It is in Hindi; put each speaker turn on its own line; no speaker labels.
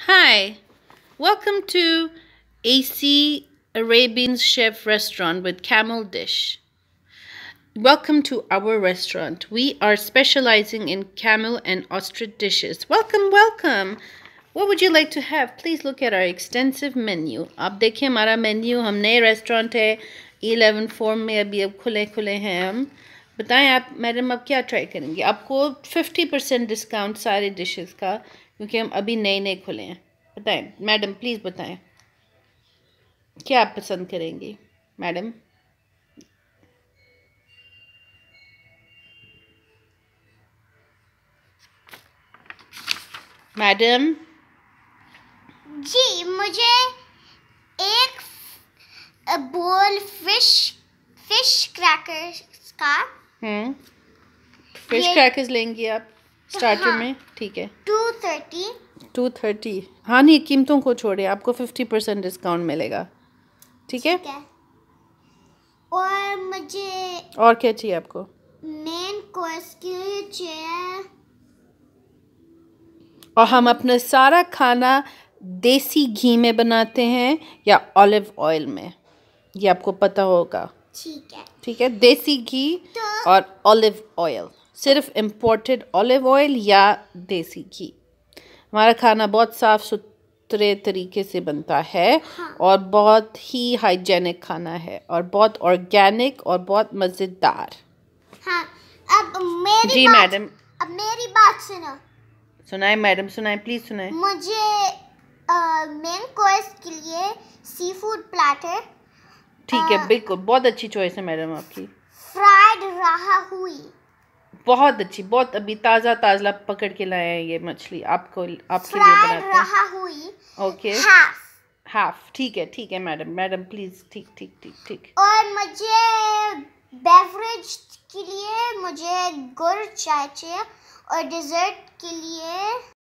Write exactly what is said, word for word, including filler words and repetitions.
Hi, welcome to A C Arabian Chef Restaurant with Camel Dish. Welcome to our restaurant. We are specializing in camel and ostrich dishes. Welcome, welcome. What would you like to have? Please look at our extensive menu. आप देखिए हमारा menu. हम नए restaurant है eleven form में अभी अब खुले खुले हैं हम. बताएं आप मैडम अब क्या ट्राई करेंगे? आपको fifty percent डिस्काउंट सारे डिशेस का क्योंकि हम अभी नए नए खुले हैं. बताएं मैडम, प्लीज़ बताएं क्या आप पसंद करेंगी मैडम? मैडम
जी मुझे एक बोल फिश फिश क्रैकर्स का
हम्म फिश
ये-
क्रैकर्स लेंगी आप स्टार्टर
हाँ।
में? ठीक है,
टू थर्टी
टू थर्टी. हाँ नहीं, कीमतों को छोड़े, आपको फिफ्टी परसेंट डिस्काउंट मिलेगा. ठीक है.
और मुझे
और क्या चाहिए आपको?
मेन कोर्स के लिए चाहिए
और हम अपना सारा खाना देसी घी में बनाते हैं या ऑलिव ऑयल में, ये आपको पता होगा.
ठीक है
ठीक है, देसी घी
तो
और ऑलिव ऑयल, सिर्फ इम्पोर्टेड ऑलिव ऑयल या देसी घी. हमारा खाना बहुत साफ़ सुथरे तरीके से बनता है.
हाँ.
और बहुत ही हाइजेनिक खाना है और बहुत ऑर्गेनिक और बहुत मज़ेदार.
हाँ अब मेरी
जी
बात
मैडम.
अब मेरी बात सुनो.
सुनाए मैडम, सुनाए प्लीज़ सुनाए.
मुझे मेन कोर्स के लिए सी फूड प्लेटर
ठीक है,
आ,
बिल्कुल बहुत अच्छी चॉइस है मैडम आपकी.
फ्राइड रहा हुई
बहुत अच्छी, बहुत अभी ताज़ा ताज़ा पकड़ के लाए हैं ये मछली आपको, आपके लिए
फ्राइड
बनाते हैं.
रहा हुई
ओके,
हाफ.
हाफ. ठीक है ठीक है मैडम. मैडम प्लीज़, ठीक ठीक ठीक ठीक.
और मुझे बेवरेज के लिए मुझे गुड़ चाय चाहिए और डिज़र्ट के लिए